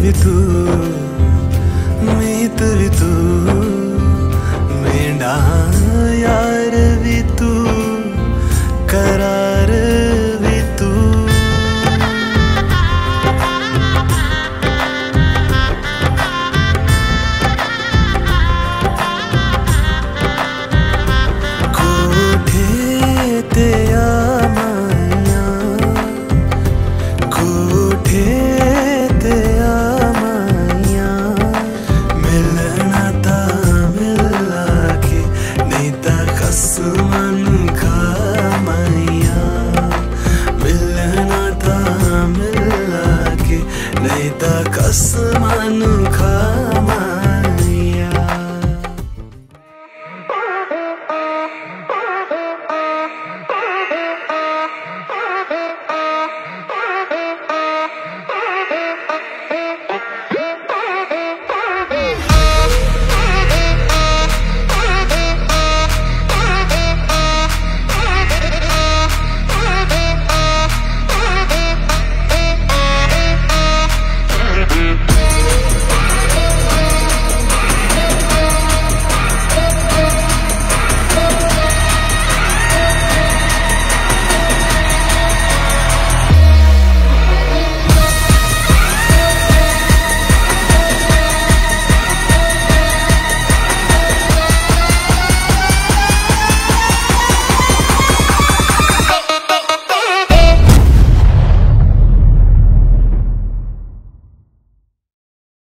भी तू, मीत भी तू, मेरा यार भी तू, करार भी तू। कोठे ते आ माइया, कोठे ते आ माइया, मिलना ता मिला के नहीं ता कसमन खा